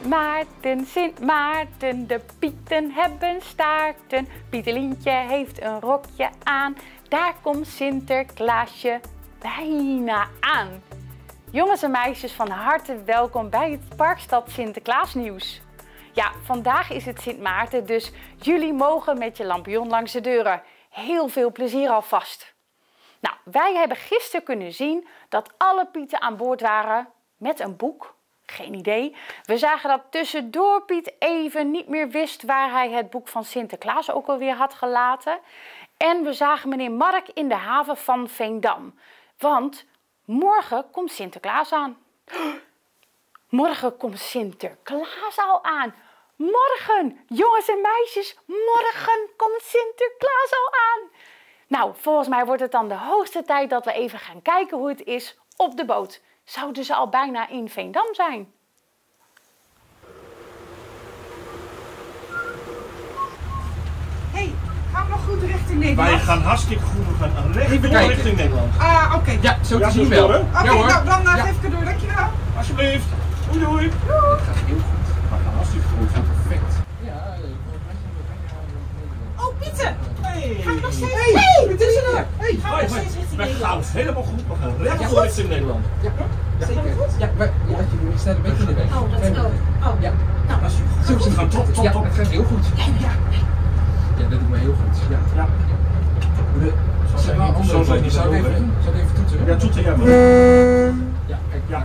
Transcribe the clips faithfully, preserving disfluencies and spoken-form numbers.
Sint Maarten, Sint Maarten, de Pieten hebben staarten. Pietelientje heeft een rokje aan, daar komt Sinterklaasje bijna aan. Jongens en meisjes, van harte welkom bij het Parkstad Sinterklaas nieuws. Ja, vandaag is het Sint Maarten, dus jullie mogen met je lampion langs de deuren. Heel veel plezier alvast. Nou, wij hebben gisteren kunnen zien dat alle Pieten aan boord waren met een boek. Geen idee. We zagen dat tussendoor Piet even niet meer wist waar hij het boek van Sinterklaas ook alweer had gelaten. En we zagen meneer Mark in de haven van Veendam. Want morgen komt Sinterklaas aan. Morgen komt Sinterklaas al aan. Morgen, jongens en meisjes, morgen komt Sinterklaas al aan. Nou, volgens mij wordt het dan de hoogste tijd dat we even gaan kijken hoe het is op de boot. Zouden ze al bijna in Veendam zijn? Hey, gaan we nog goed richting Nederland? Wij gaan hartstikke goed, we gaan recht Even door kijken. richting Nederland. Ah, oké. Okay. Ja, zo te Ja, zien zo wel. door, hè? Oké, Ja, hoor. nou, dan uh, Ja. geef ik het door. Dankjewel. Alsjeblieft. Doei doei. Dat gaat heel goed. We gaan hartstikke goed. Dat gaat perfect. Ja, Oh, Pieter. Hey. Gaan we nog steeds? Hey, Hey, wat is er nou? Hey. Gaan we Hoi, nog hoi. steeds richting We Nederland? gaan helemaal goed, we gaan recht Ja, door goed. richting Nederland. Ja, ja, zeker. Ja, maar ja, je staat een beetje in de weg. Oh, dat is wel. Oh, Ja, nou, dat is zo goed. zie je Gaat top, top, Ja, top. dat gaat heel goed. Ja, ja. Ja, dat doen we heel goed. Ja. Ja. De, Zo zeg zijn maar, die- andere zo zijn die Zou ik zo even doen, doen? Zou ik even toetsen? Ja, toeter jij maar. Ja, kijk. Ja.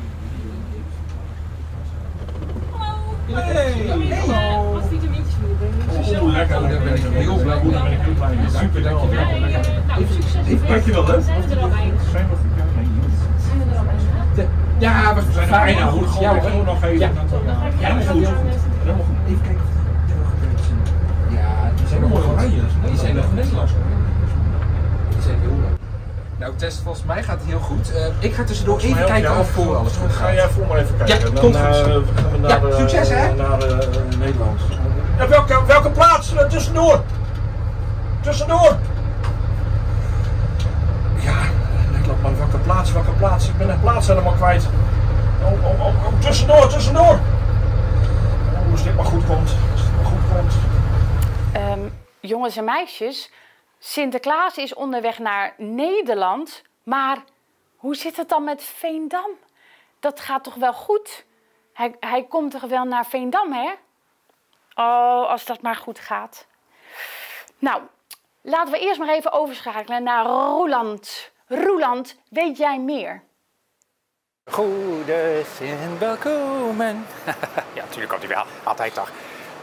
Hey. Hallo. Wat vitamintjes wil je? Oh, lekker. Oh, daar ben ik heel blij mee. Daar ben ik heel blij mee. Super, dankjewel. Even, even Dankjewel, hè. Zijn we er al bij? Zijn we goed? Ja, nee, niet. Zijn we er al bij? De, ja, we We zijn er bijna bijna goed. goed. Ja, Gewoon hoor. gewoon nog even. Ja. Ja, Ja, dat gaat heel goed. helemaal goed. Even kijken of die nog gebeurd zijn. Ja, die zijn nog Mooi goed. oranje. Die zijn nog Nederlands. Die zijn heel leuk. Nou, Tess, volgens mij gaat het heel goed. Uh, ik ga tussendoor Volgens mij even ook, kijken ja. of voor alles goed Ga gaat. jij voor maar even kijken. Ja, Dan komt uh, goed. gaan we naar, Ja, uh, succes, hè? naar uh, Nederland. Ja, welke, welke plaats? Uh, tussendoor. Tussendoor. Ja, Nederland, maar welke plaats? Welke plaats? Ik ben de plaats helemaal kwijt. Oh, oh, oh, oh, tussendoor, tussendoor. Oh, als dit maar goed komt. Als dit maar goed komt. Um, jongens en meisjes, Sinterklaas is onderweg naar Nederland. Maar hoe zit het dan met Veendam? Dat gaat toch wel goed? Hij, hij komt toch wel naar Veendam, hè? Oh, als dat maar goed gaat. Nou, laten we eerst maar even overschakelen naar Roeland. Roeland, weet jij meer? Goede zin, welkomen. Ja, natuurlijk komt hij wel. Altijd toch.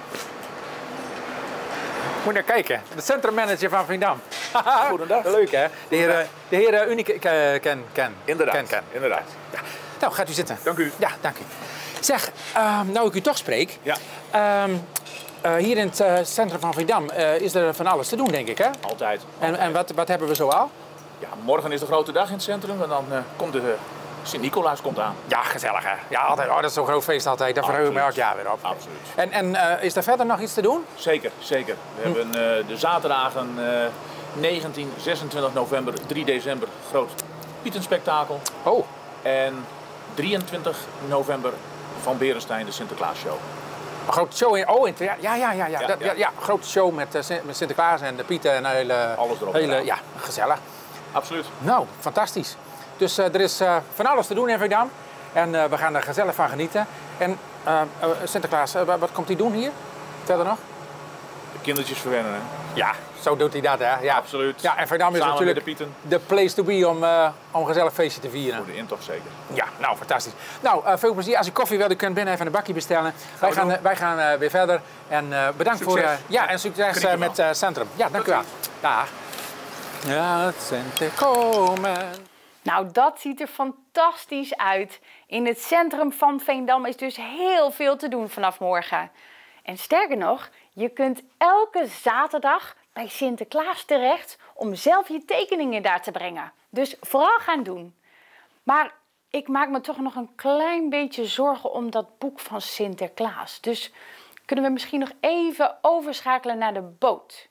Moet naar kijken. De centrummanager van Veendam. Goedendag. Leuk hè? De heer, eh, de heer eh, Unieke Ken. Ken, Ken. Inderdaad, Ken, Ken. inderdaad. Ja. Nou, gaat u zitten. Dank u. Ja, dank u. Zeg, ehm, nou ik u toch spreek. Ja. ehm, eh, hier in het eh, centrum van Veendam eh, is er van alles te doen, denk ik hè? Altijd. En, en wat, wat hebben we zo al? Ja, morgen is de grote dag in het centrum en dan uh, komt de uh, Sint-Nicolaas komt aan. Ja, gezellig hè? Ja, altijd. Oh, dat is zo'n groot feest altijd. Daar verheug ik me elk jaar weer op. Absoluut. En, en uh, is er verder nog iets te doen? Zeker, zeker. We hebben uh, de zaterdagen uh, negentien, zesentwintig november, drie december groot Pietenspektakel. Oh. En drieëntwintig november van Berenstein de Sinterklaasshow. Een grote show in, oh, in, ja, ja, ja, ja, ja, Ja, dat, ja. ja, ja, een grote show met, uh, met Sinterklaas en de Pieten en hele, Alles erop en hele, eraan. ja, gezellig. Absoluut. Nou, fantastisch. Dus uh, er is uh, van alles te doen in Veendam en uh, we gaan er gezellig van genieten. En uh, uh, Sinterklaas, uh, wat komt hij doen hier? Verder nog? De kindertjes verwennen, hè? Ja, zo doet hij dat, hè? Ja, Absoluut. Ja, en Veendam is Samen natuurlijk met de Pieten. de place to be om, uh, om een gezellig feestje te vieren. Voor de intocht zeker. Ja, nou, fantastisch. Nou, uh, veel plezier. Als u koffie wilt, u kunt binnen even een bakje bestellen. Wij we gaan, doen. uh, wij gaan uh, weer verder. En uh, bedankt Succes. voor... Uh, ja, en succes Geniet uh, ervan. met uh, Centrum. Ja, dank u wel. Dag. Ja, het centen komen. Nou, dat ziet er fantastisch uit. In het centrum van Veendam is dus heel veel te doen vanaf morgen. En sterker nog, je kunt elke zaterdag bij Sinterklaas terecht om zelf je tekeningen daar te brengen. Dus vooral gaan doen. Maar ik maak me toch nog een klein beetje zorgen om dat boek van Sinterklaas. Dus kunnen we misschien nog even overschakelen naar de boot.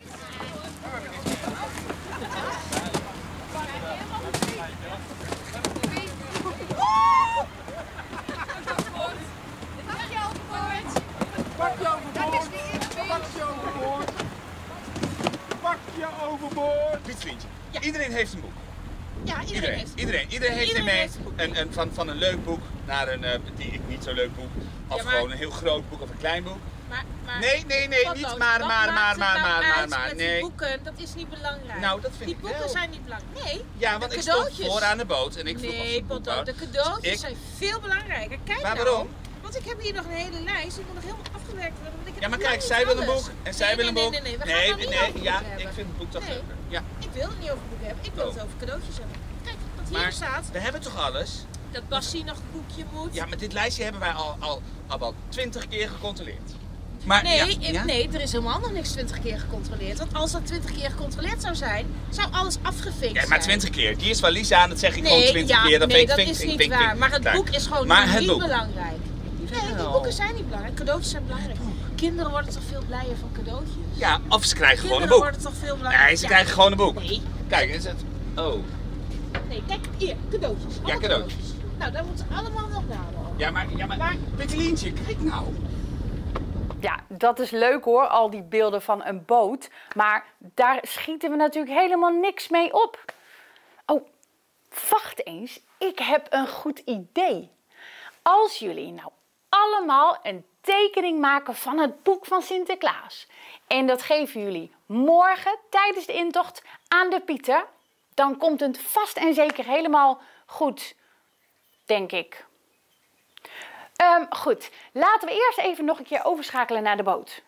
heeft een boek. Ja, iedereen, Iedereen, heeft iedereen, iedereen heeft Iedereen er mee. heeft een boek. Een, een, van, van een leuk boek naar een uh, die ik niet zo leuk boek. Of Ja, maar- gewoon een heel groot boek of een klein boek. Maar, maar, Nee, nee, nee, Potlood, niet maar, wat maar, maakt maar, het maar, nou maar, maar, uit maar, met die nee. boeken, dat is niet belangrijk. Nou, dat vind die ik boeken wel. zijn niet belangrijk. Nee, Ja, want de ik stond cadeautjes. vooraan de boot en ik vroeg of ze Nee, een boek Potlood, hadden. de cadeautjes Ik- zijn veel belangrijker. Kijk Maar nou. waarom? Want ik heb hier nog een hele lijst, die moet nog helemaal afgewerkt worden. Want ik heb Ja, maar nog kijk, niet zij wil een alles. boek en zij nee, wil een nee, boek. Nee, nee, nee, we nee, gaan het niet nee, over ja, boeken hebben. ik vind het boek toch Nee. leuker. Ja. Ik wil het niet over boeken hebben, ik wil Oh. het over cadeautjes hebben. Kijk, wat hier Maar staat, we hebben toch alles? dat Bassie nog een boekje moet. Ja, maar dit lijstje hebben wij al, al, al wel twintig keer gecontroleerd. Maar, Nee, ja, ik- ja? nee, er is helemaal nog niks twintig keer gecontroleerd. Want als dat twintig keer gecontroleerd zou zijn, zou alles afgefixt Ja, maar zijn. twintig keer. Die is van Lisa en dat zeg ik Nee, gewoon twintig ja, keer. Dan nee, vink, dat vink, is vink, niet vink, waar. vink. Maar het Klaar. boek is gewoon Maar het niet boek. belangrijk. Nee, die boeken zijn niet belangrijk. Cadeautjes zijn belangrijk. Kinderen worden toch veel blijer van cadeautjes? Ja, of ze krijgen gewoon Kinderen een boek. worden toch veel blijer. Nee, ze Ja. krijgen gewoon een boek. Nee, Kijk, is het... Oh. nee, kijk hier, cadeautjes. Allemaal cadeautjes. Nou, daar moeten ze allemaal nog nadenken. Ja, maar, ja, maar... Pittelientje, kijk nou. Ja, dat is leuk hoor, al die beelden van een boot. Maar daar schieten we natuurlijk helemaal niks mee op. Oh, wacht eens. Ik heb een goed idee. Als jullie nou allemaal een tekening maken van het boek van Sinterklaas. En dat geven jullie morgen tijdens de intocht aan de Pieten. Dan komt het vast en zeker helemaal goed, denk ik. Um, goed, laten we eerst even nog een keer overschakelen naar de boot.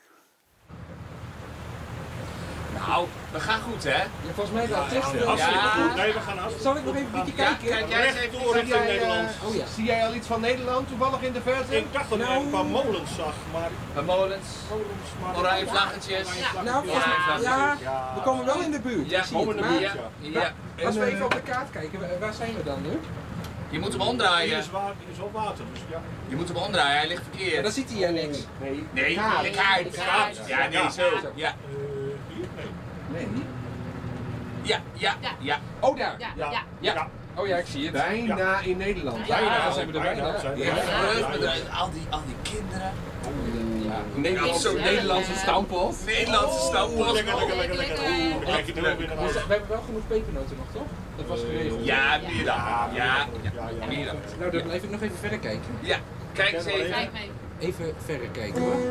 Nou, we gaan goed, hè? Ja, volgens mij wel testen. Hartstikke Ja. goed. Nee, we gaan hartstikke Zal ik nog even een beetje Ja, kijken? kijk jij eens even door richting jij, eh, Nederland. Oh ja. Zie jij al iets van Nederland toevallig in de verte? Ik dacht dat ik Nou. een paar molens zag, maar... De molens, Molens, maar... oranje vlaggetjes. Nou, volgens mij, ja, we komen wel in de buurt. Ja, Ik zie het. komen in de Maar buurt, ja. ja. als we En, even op de kaart kijken, wa- waar zijn we dan nu? Je moet hem Hier omdraaien. is, wa- hier is wel water, dus ja. Je moet hem omdraaien, hij ligt Ja, verkeerd. dan ziet hij ja niks. Nee. Nee, Kaart. de kaart. De kaart. Ja, nee, zo. Ja, Eh, hier? Nee. Nee. ja, ja, ja. Oh, daar. Ja, Ja. ja. Ja. Oh ja, ik zie het. Bijna in Nederland. Bijna, dan zijn we er bijna. zijn we Ja, er. verheugd Ja, me ja. eruit. Al die, al die kinderen. Ja. Nederlandse, Zo- Nederlandse stamppot. Nederlandse stamppot. Lekker, lekker, lekker, lekker. Oeh, dan kijk je er ook weer naar Dus uit. we hebben wel genoeg pepernoten nog, toch? Dat was geregeld. Ja, meer dan. Ja, ja, Ja, ja. meer dan. Nou, dan blijf ik nog even verder kijken. Ja, kijk eens even. Kijk mee. Even verder kijken hoor.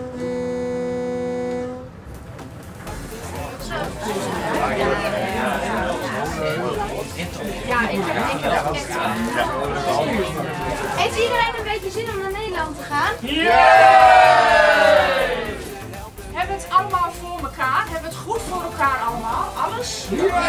Ja, ik heb ik heb ook echt. Heeft iedereen een beetje zin om naar Nederland te gaan? Hebben we het allemaal voor elkaar? Hebben we het goed voor elkaar allemaal? Alles?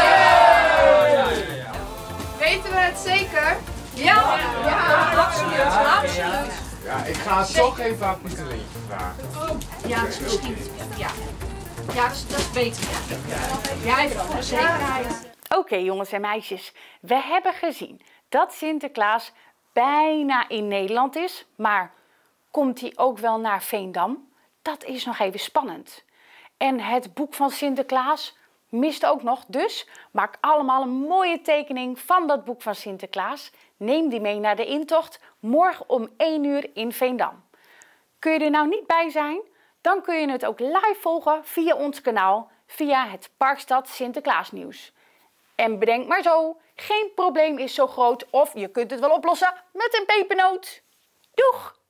Weten we het zeker? Ja, ja, absoluut, absoluut. Ja, ik ga het toch even aan Pieterlintje vragen. Ja, dat is misschien. Ja, ja dat, is, dat is beter. Ja, even voor de zekerheid. Oké jongens en meisjes, we hebben gezien dat Sinterklaas bijna in Nederland is, maar komt hij ook wel naar Veendam? Dat is nog even spannend. En het boek van Sinterklaas mist ook nog, dus maak allemaal een mooie tekening van dat boek van Sinterklaas. Neem die mee naar de intocht, morgen om één uur in Veendam. Kun je er nou niet bij zijn? Dan kun je het ook live volgen via ons kanaal, via het Parkstad Sinterklaas nieuws. En bedenk maar zo, geen probleem is zo groot of je kunt het wel oplossen met een pepernoot. Doeg!